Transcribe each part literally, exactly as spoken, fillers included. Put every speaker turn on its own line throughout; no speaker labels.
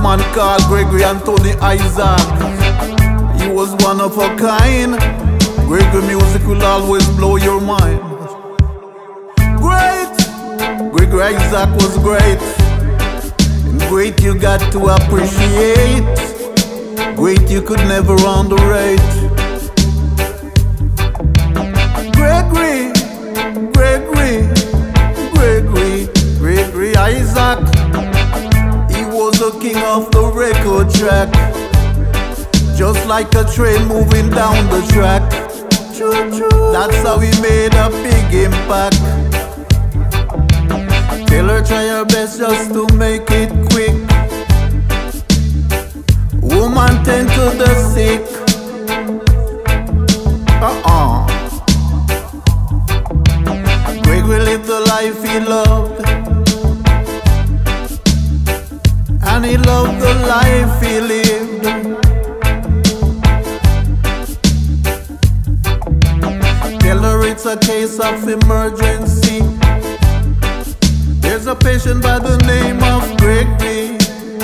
man called Gregory Anthony Isaac. He was one of a kind. Gregory music will always blow your mind. Great! Gregory Isaac was great. And great you got to appreciate. Great you could never underrate. Gregory, Gregory, Gregory, Gregory Isaac. He was the king of the record track. Just like a train moving down the track. That's how he made a big impact. Tell her try her best just to make it quick. Woman tend to the sick. Uh-uh. Gregory lived the life he loved, and he loved the life he lived. Tell her it's a case of emergency. There's a patient by the name of Gregory.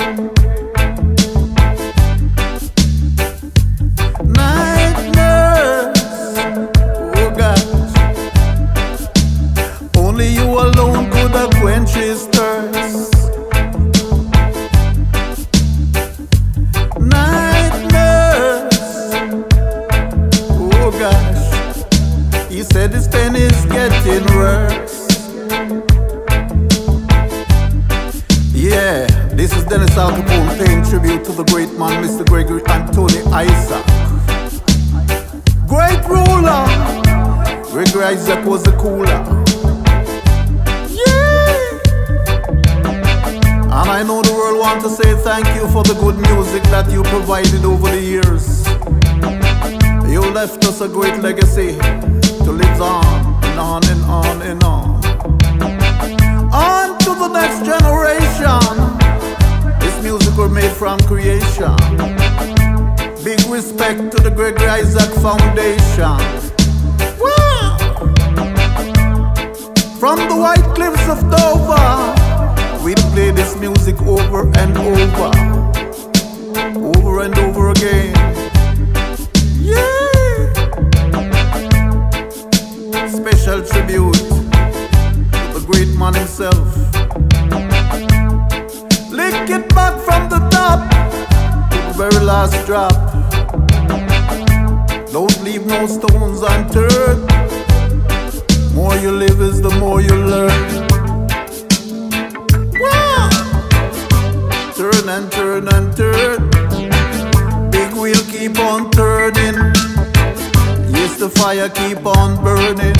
Night nurse, oh gosh, only you alone could have quenched his thirst. Night nurse, oh gosh, he said his pain is getting worse. Yeah, this is Dennis Al Capone paying tribute to the great man, Mister Gregory Anthony Isaac. Great ruler, Gregory Isaac was a cooler. Yeah! And I know the world wants to say thank you for the good music that you provided over the years. You left us a great legacy to live on and on and on and on. On to the next generation. This music was made from creation. Big respect to the Gregory Isaac Foundation. Wow. From the white cliffs of Dover, we'll play this music over and over, over and over again. Yeah. Special tribute to the great man himself. Lick it back from the top to the very last drop. Don't leave no stones unturned. More you live is the more you learn. Wow. Turn and turn and turn. Big wheel keep on turning. Yes, the fire keep on burning.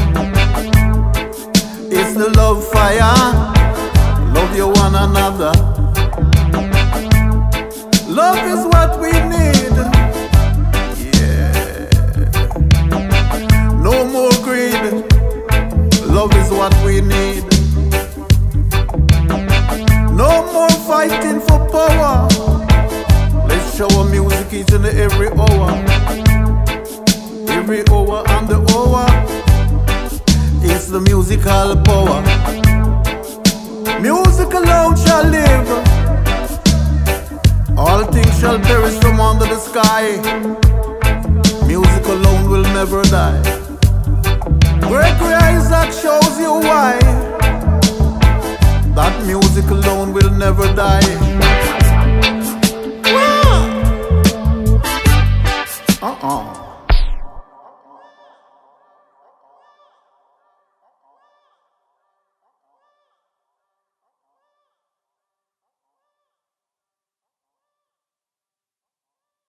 It's the love fire. Love you one another. Love is what we need. Yeah. No more greed. Love is what we need. No more fighting for power. Let's show our music each and every hour. Every hour and the hour. It's the musical power. Music alone shall live. All things shall perish from under the sky. Music alone will never die. Gregory Isaac shows you why that music alone will never die.